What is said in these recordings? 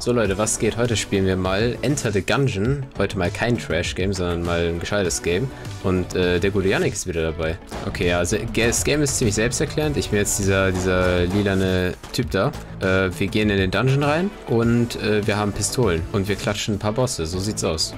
So Leute, was geht? Heute spielen wir mal Enter the Gungeon. Heute mal kein Trash-Game, sondern mal ein gescheites Game. Und der gute Yannick ist wieder dabei. Okay, also das Game ist ziemlich selbsterklärend. Ich bin jetzt dieser lilane Typ da. Wir gehen in den Dungeon rein und wir haben Pistolen. Und wir klatschen ein paar Bosse. So sieht's aus.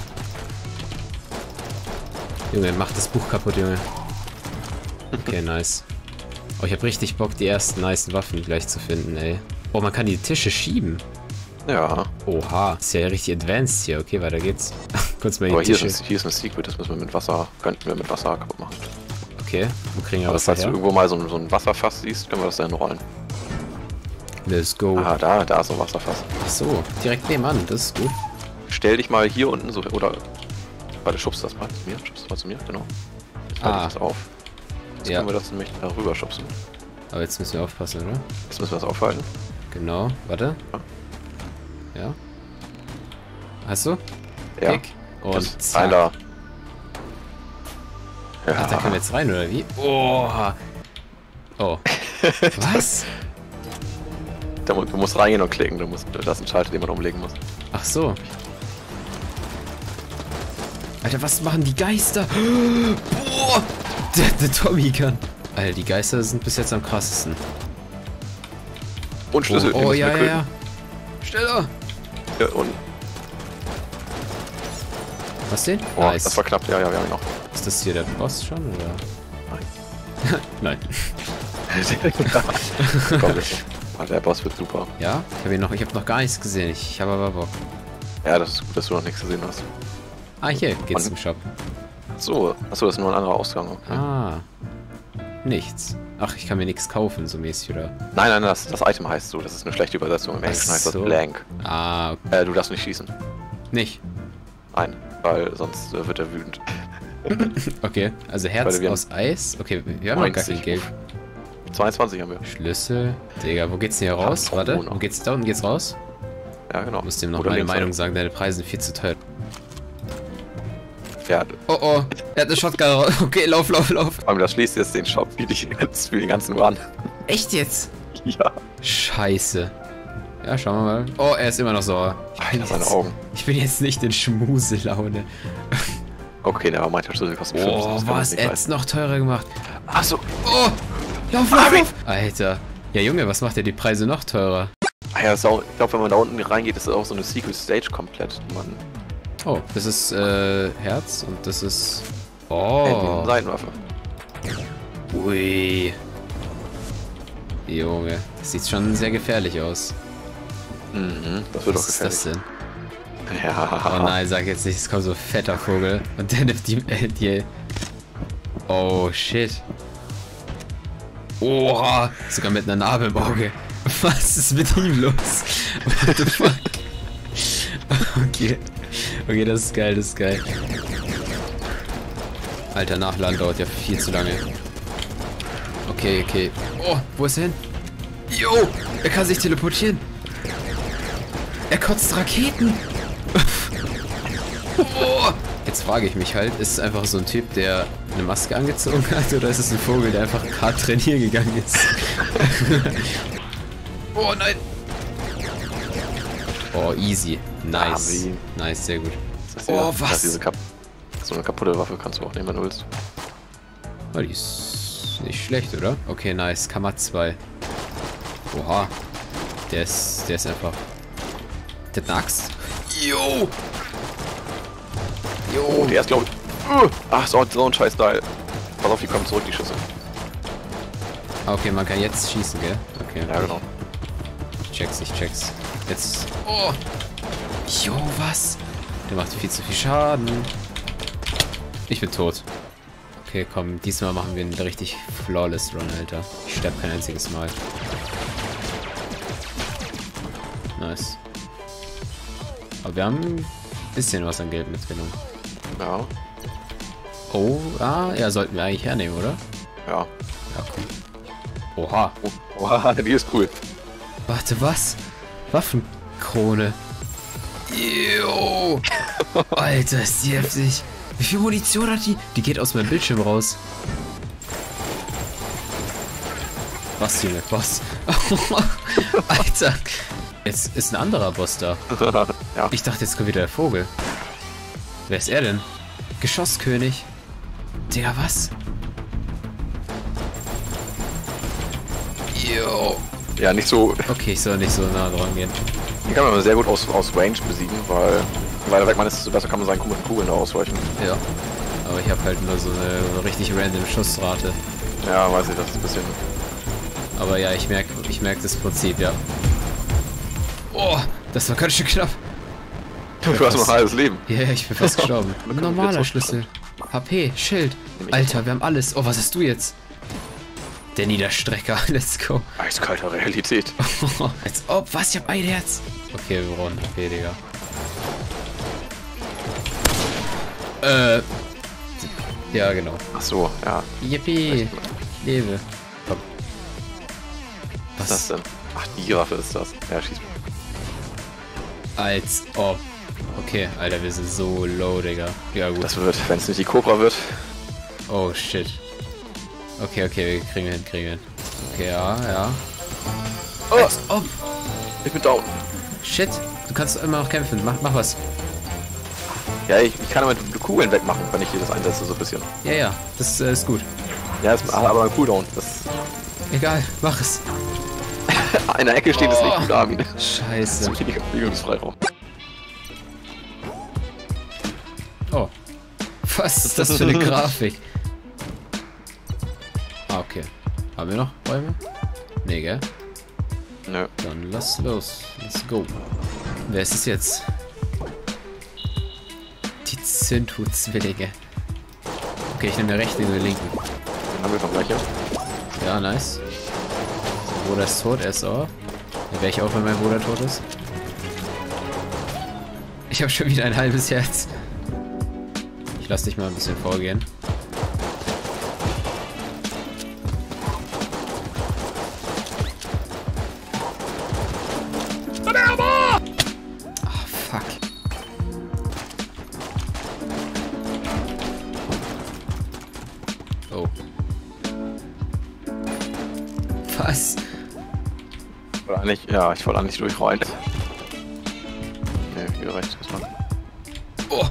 Junge, mach das Buch kaputt, Junge. Okay, nice. Oh, ich habe richtig Bock, die ersten nice Waffen gleich zu finden, ey. Oh, man kann die Tische schieben. Ja. Oha, ist ja richtig advanced hier. Okay, weiter geht's. Kurz mal die Aber Tische. hier ist ein Secret, das müssen wir mit Wasser, könnten wir mit Wasser kaputt machen. Okay, wo kriegen wir Aber was falls du her? irgendwo mal so ein Wasserfass siehst, können wir das dann rollen. Let's go. Ah, da ist so ein Wasserfass. Ach so, direkt nebenan, das ist gut. Stell dich mal hier unten so, oder... Warte, schubst das mal zu mir, genau. Jetzt halte ich das auf. Jetzt können wir das nämlich da rüber schubsen. Aber jetzt müssen wir aufpassen, oder? Jetzt müssen wir das aufhalten. Genau, warte. Ja. Hast du? Ja. Klick. Und Das zack. Pfeiler. Ja. Ach, da können wir jetzt rein, oder wie? Oh. Oh. Was? Du musst reingehen und klicken, das ist ein Schalter, den man umlegen muss. Ach so. Alter, was machen die Geister? Boah! Der Tommy Gun. Alter, die Geister sind bis jetzt am krassesten. Und Schlüssel. Oh ja. Schneller! Ja, und... Was den? Oh, Nice. das war knapp, ja, wir haben ihn noch. Ist das hier der Boss schon, oder? Nein. Nein. Komm, der Boss wird super. Ja? Ich habe noch gar nichts gesehen. Ich habe aber Bock. Ja, das ist gut, dass du noch nichts gesehen hast. Ah, hier geht's zum Shop. So, achso, das ist nur ein anderer Ausgang. Okay. Ah. Nichts. Ach, ich kann mir nichts kaufen, so mäßig, oder? Nein, das Item heißt so, das ist eine schlechte Übersetzung. Im Englischen heißt das so. Blank. Ah, okay. Du darfst nicht schießen. Nicht. Nein, weil sonst wird er wütend. Okay, also Herz aus Eis. Okay, wir haben noch gar kein Geld. 22 haben wir. Schlüssel. Digga, wo geht's denn hier raus? Warte, wo geht's da unten? Geht's raus? Ja, genau. Ich muss dem noch Oder meine Meinung sagen, deine Preise sind viel zu teuer. Pferd. Oh, er hat eine Shotgun raus. Okay, lauf. Vor allem, das schließt jetzt den Shop für den ganzen Run. Echt jetzt? Ja. Scheiße. Ja, schauen wir mal. Oh, er ist immer noch sauer. Alter, seine Augen. Ich bin jetzt nicht in Schmuselaune. Okay, der meinte Schlüssel kostet 5. Oh, was? Er hat's noch teurer gemacht. Achso. Oh, lauf. Alter. Ja, Junge, was macht der die Preise noch teurer? Ah ja, ich glaube, wenn man da unten reingeht, ist das auch so eine Secret Stage komplett. Man Oh, das ist Herz und das ist... Oh. Seitenwaffe. Ui. Junge, das sieht schon sehr gefährlich aus. Mhm, das wird auch Was gefährlich. ist das denn? Ja. Oh nein, sag jetzt nicht, es kommt so ein fetter Vogel. Und der nimmt die... Oh, shit. Oha, sogar mit einer Narbe im Auge. Was ist mit ihm los? What the fuck? Okay, das ist geil, Alter, Nachladen dauert ja viel zu lange. Okay. Oh, wo ist er hin? Jo, er kann sich teleportieren. Er kotzt Raketen. Oh. Jetzt frage ich mich halt, ist es einfach so ein Typ, der eine Maske angezogen hat, oder ist es ein Vogel, der einfach hart trainieren gegangen ist? Oh nein. Oh, easy. Nice. Nice, sehr gut. Oh, was? So eine kaputte Waffe kannst du auch nehmen, wenn du willst. Oh, die ist nicht schlecht, oder? Okay, nice. Kammer 2. Oha. Der ist einfach... Der hat eine Axt. Jo! Oh, der ist, glaube ich... Ach, so ein Scheiß-Teil. Pass auf, die kommen zurück, die Schüsse. Okay, man kann jetzt schießen, gell? Okay. Ja, genau. Ich check's. Jetzt... Oh! Jo, was? Der macht viel zu viel Schaden. Ich bin tot. Okay, komm, diesmal machen wir einen richtig flawless Run, Alter. Ich sterbe kein einziges Mal. Nice. Aber wir haben ein bisschen was an Geld mitgenommen. Ja. Oh, ja, sollten wir eigentlich hernehmen, oder? Ja. Ja, komm. Oha. Oha, die ist cool. Warte, was? Waffenkrone. Jo. Alter, ist die heftig. Wie viel Munition hat die? Die geht aus meinem Bildschirm raus. Was, Junge? Was? Alter. Jetzt ist ein anderer Boss da. Ja. Ich dachte, jetzt kommt wieder der Vogel. Wer ist er denn? Geschosskönig. Digga, was? Yo. Ja, nicht so. Okay, ich soll nicht so nah dran gehen. Den kann man sehr gut aus Range besiegen, weil weiter weg man ist, desto besser kann man seinen komischen Kugeln da ausweichen. Ja. Aber ich habe halt nur so eine richtig random Schussrate. Ja, weiß ich, das ist ein bisschen. Aber ja, ich merk das Prinzip, ja. Oh, das war ganz schön knapp. Du hast noch ein halbes Leben. Ja, ich bin fast gestorben. Ein normaler Schlüssel. HP, Schild. Alter, wir haben alles. Oh, was hast du jetzt? Der Niederstrecker, let's go. Eiskalter Realität. Als ob, was? Ich hab ein Herz. Okay, wir brauchen HP, Digga. Ja, genau. Ach so, ja. Yippie. Lebe. Komm. Was ist das denn? Ach, die Waffe ist das. Ja, schieß mich. Als ob. Okay, Alter, wir sind so low, Digga. Ja, gut. Das wird, wenn es nicht die Cobra wird. Oh, shit. Okay, okay, kriegen wir hin. Okay, ja. Oh, Als ob. ich bin down. Shit, du kannst immer noch kämpfen. Mach was. Ja, ich kann aber die Kugeln wegmachen, wenn ich hier das einsetze, so ein bisschen. Ja, das ist gut. Ja, ist aber ein Cooldown. Das Egal, mach es. in der Ecke steht es nicht gut, Armin. Scheiße. Das ist weniger Bewegungsfreiraum. Oh. Was ist das für eine Grafik? Ah, okay. Haben wir noch Räume? Nee, gell? Nö. Dann lass los. Let's go. Wer ist es jetzt? Die Zintu-Zwillinge. Okay, ich nehme den rechten und den linken. Dann haben wir schon gleich hier. Ja, nice. Mein Bruder ist tot, er ist auch. Dann wäre ich auch, wenn mein Bruder tot ist. Ich habe schon wieder ein halbes Herz. Ich lass dich mal ein bisschen vorgehen. Ah, fuck. Oh. Was? Oder eigentlich, ja, ich wollte eigentlich durchrollen. Ne, hier rechts muss man. Oh.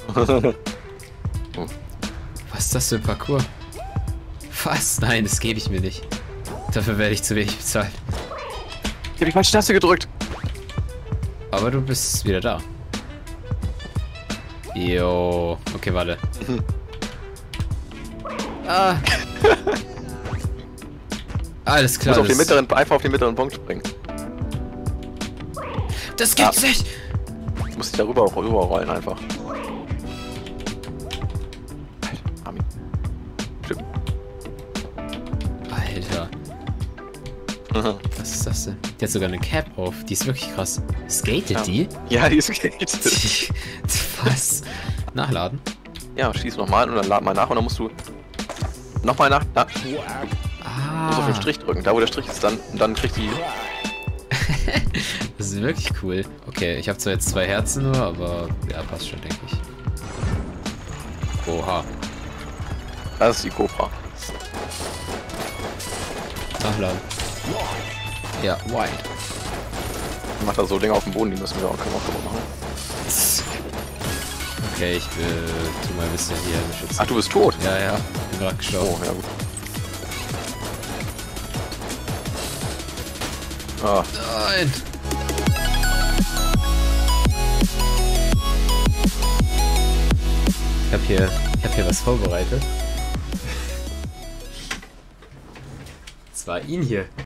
Oh. Was ist das für ein Parcours? Was? Nein, das gebe ich mir nicht. Dafür werde ich zu wenig bezahlt. Ich hab die falsche Taste gedrückt. Aber du bist wieder da. Jo. Okay, warte. Ah. Alles klar. Du musst einfach auf den mittleren Punkt springen. Das gibt's nicht! Du musst dich darüber rüberrollen einfach. Armin. Stimmt. Alter. Was ist das denn? Die hat sogar eine Cap auf. Die ist wirklich krass. Skatet Ja. die? Ja, die ist gated. Was? Nachladen? Ja, schieß nochmal und dann lad mal nach und dann musst du nochmal nach. Du musst auf den Strich drücken. Da wo der Strich ist, dann kriegt die. Das ist wirklich cool. Okay, ich habe zwar jetzt 2 Herzen nur, aber ja, passt schon, denke ich. Oha. Das ist die Cobra. Nachladen. Ja, wide. Macht da so Dinge auf dem Boden, die müssen wir auch kaputt machen. Okay, ich tu mal ein bisschen hier beschützen. Ach, du bist tot? Ja, ja. Bin gerade gestorben. Oh, ja gut. Ah. Nein! Ich hab hier was vorbereitet. Es war ihn hier.